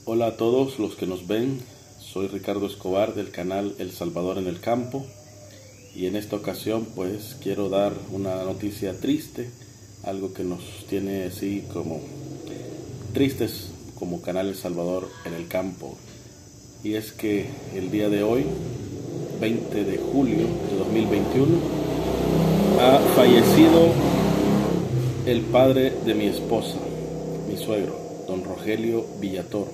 Hola a todos los que nos ven, soy Ricardo Escobar del canal El Salvador en el Campo y en esta ocasión pues quiero dar una noticia triste, algo que nos tiene así como tristes como canal El Salvador en el Campo, y es que el día de hoy, 20 de julio de 2021, ha fallecido el padre de mi esposa, mi suegro, don Rogelio Villatoro.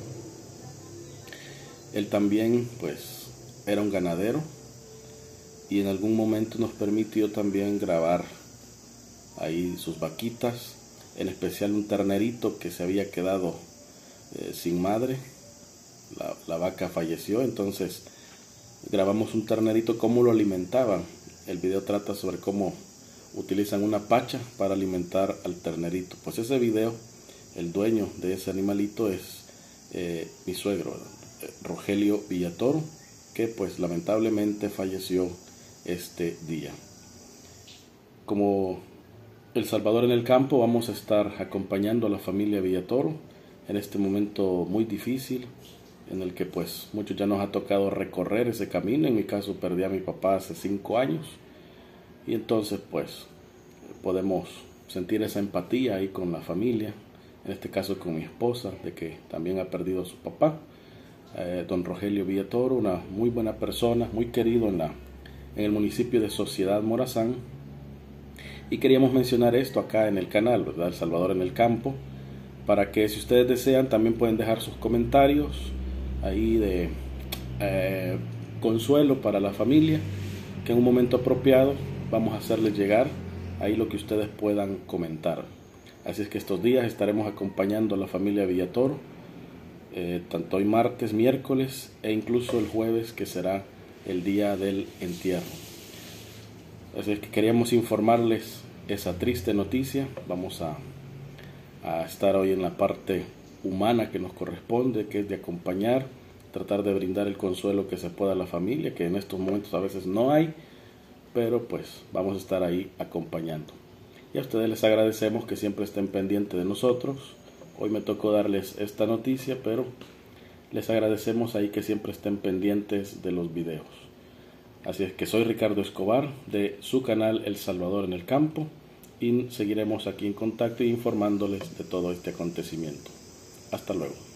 Él también pues era un ganadero y en algún momento nos permitió también grabar ahí sus vaquitas, en especial un ternerito que se había quedado sin madre. La vaca falleció, entonces grabamos un ternerito, cómo lo alimentaban. El video trata sobre cómo utilizan una pacha para alimentar al ternerito. Pues ese video, el dueño de ese animalito es mi suegro, Rogelio Villatoro, que pues lamentablemente falleció este día. Como El Salvador en el Campo, vamos a estar acompañando a la familia Villatoro en este momento muy difícil, en el que pues muchos ya nos ha tocado recorrer ese camino. En mi caso perdí a mi papá hace 5 años y entonces pues podemos sentir esa empatía ahí con la familia, en este caso con mi esposa, de que también ha perdido a su papá. Don Rogelio Villatoro, una muy buena persona, muy querido en el municipio de Sociedad Morazán, y queríamos mencionar esto acá en el canal, ¿verdad? El Salvador en el Campo, para que si ustedes desean también pueden dejar sus comentarios ahí de consuelo para la familia, que en un momento apropiado vamos a hacerles llegar ahí lo que ustedes puedan comentar. Así es que estos días estaremos acompañando a la familia Villatoro, tanto hoy martes, miércoles e incluso el jueves, que será el día del entierro. Así es que queríamos informarles esa triste noticia. Vamos a estar hoy en la parte humana que nos corresponde, que es de acompañar, tratar de brindar el consuelo que se pueda a la familia, que en estos momentos a veces no hay, pero pues vamos a estar ahí acompañando. Y a ustedes les agradecemos que siempre estén pendientes de nosotros. Hoy me tocó darles esta noticia, pero les agradecemos ahí que siempre estén pendientes de los videos. Así es que soy Ricardo Escobar de su canal El Salvador en el Campo y seguiremos aquí en contacto e informándoles de todo este acontecimiento. Hasta luego.